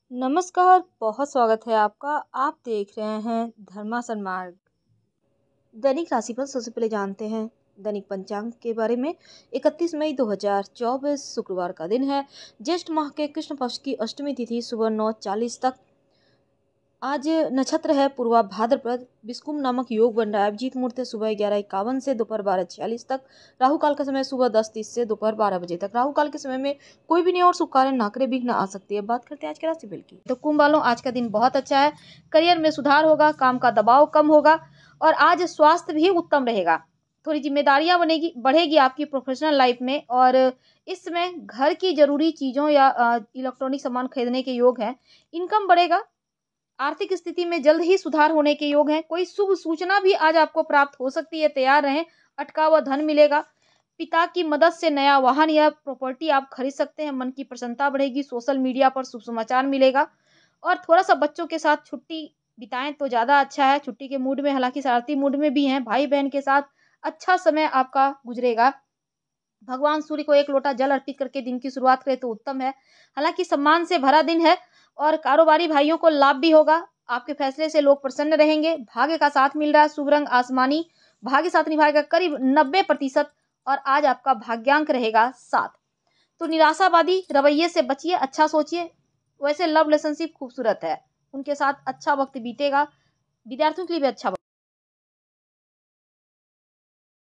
नमस्कार, बहुत स्वागत है आपका। आप देख रहे हैं धर्मासन मार्ग। दैनिक राशिफल सबसे पहले जानते हैं दैनिक पंचांग के बारे में। 31 मई 2024 शुक्रवार का दिन है। ज्येष्ठ माह के कृष्ण पक्ष की अष्टमी तिथि सुबह 9:40 तक। आज नक्षत्र है पूर्वा भाद्रपद। बिस्कुम नामक योग बन रहा है। अभिजीत मुहूर्त है सुबह 11:51 से दोपहर 12:46 तक। राहु काल का समय सुबह 10:30 से दोपहर 12 बजे तक। राहु काल के समय में कोई भी नया और शुभ कार्य ना करे, विघ्न आ सकती है। बात करते हैं आज के राशिफल की, तो कुंभ वालों, आज का दिन बहुत अच्छा है। करियर में सुधार होगा, काम का दबाव कम होगा और आज स्वास्थ्य भी उत्तम रहेगा। थोड़ी जिम्मेदारियां बढ़ेगी आपकी प्रोफेशनल लाइफ में। और इस समय घर की जरूरी चीजों या इलेक्ट्रॉनिक सामान खरीदने के योग है। इनकम बढ़ेगा। आर्थिक स्थिति में जल्द ही सुधार होने के योग हैं। कोई शुभ सूचना भी आज आपको प्राप्त हो सकती है, तैयार रहें। अटका हुआ धन मिलेगा। पिता की मदद से नया वाहन या प्रॉपर्टी आप खरीद सकते हैं। मन की प्रसन्नता बढ़ेगी। सोशल मीडिया पर शुभ समाचार मिलेगा और थोड़ा सा बच्चों के साथ छुट्टी बिताएं तो ज्यादा अच्छा है। छुट्टी के मूड में, हालांकि शरारती मूड में भी हैं। भाई बहन के साथ अच्छा समय आपका गुजरेगा। भगवान सूर्य को एक लोटा जल अर्पित करके दिन की शुरुआत करें तो उत्तम है। हालांकि सम्मान से भरा दिन है और कारोबारी भाइयों को लाभ भी होगा। आपके फैसले से लोग प्रसन्न रहेंगे। भाग्य का साथ मिल रहा है। शुभ रंग आसमानी। भाग्य साथ निभाएगा करीब 90% और आज आपका भाग्यांक रहेगा 7। तो निराशावादी रवैये से बचिए, अच्छा सोचिए। वैसे लव रिलेशनशिप खूबसूरत है, उनके साथ अच्छा वक्त बीतेगा। विद्यार्थियों के लिए भी अच्छा